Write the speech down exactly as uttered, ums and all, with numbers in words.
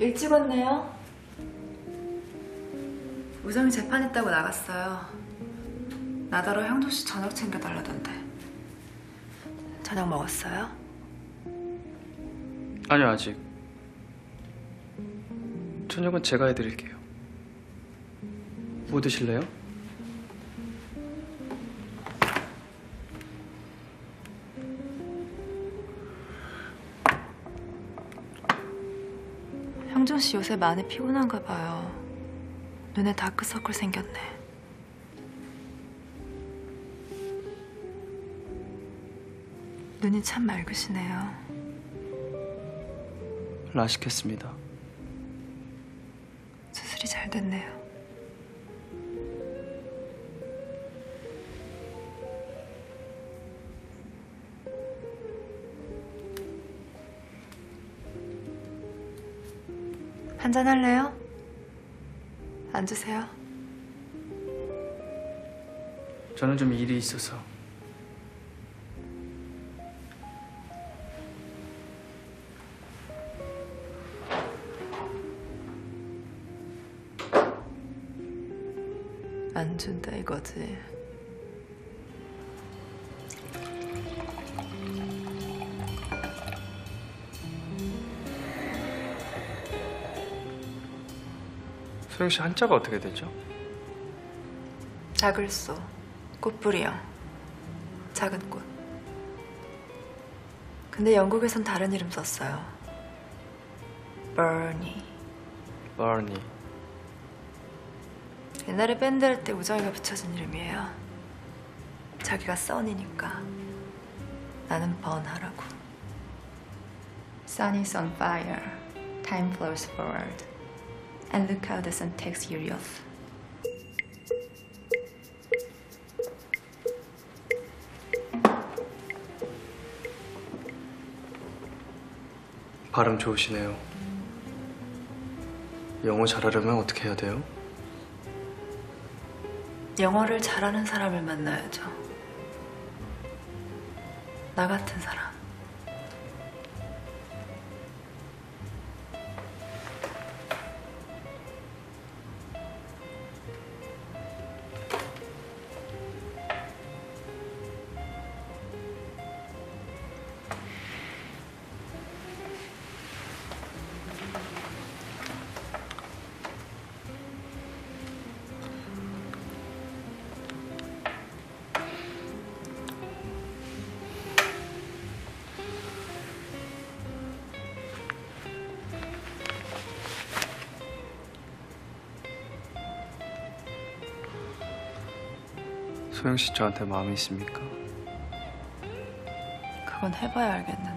일찍 왔네요. 우정이 재판했다고 나갔어요. 나더러 형도 씨 저녁 챙겨달라던데. 저녁 먹었어요? 아니요, 아직. 저녁은 제가 해드릴게요. 뭐 드실래요? 형준 씨 요새 많이 피곤한가 봐요. 눈에 다크서클 생겼네. 눈이 참 맑으시네요. 라식했습니다. 수술이 잘 됐네요. 한잔 할래요? 앉으세요. 저는 좀 일이 있어서. 안 준다 이거지. 소영 씨 한자가 어떻게 되죠? 작을소, 꽃뿌리형, 작은 꽃. 근데 영국에선 다른 이름 썼어요. 버니. 버니. 옛날에 밴드 할 때 우정이가 붙여준 이름이에요. 자기가 써니니까 나는 번하라고. Sun is on fire, time flows forward, and look how the sun takes your youth. 발음 좋으시네요. 영어 잘하려면 어떻게 해야 돼요? 영어를 잘하는 사람을 만나야죠. 나 같은 사람. 소영 씨 저한테 마음이 있습니까? 그건 해봐야 알겠는데.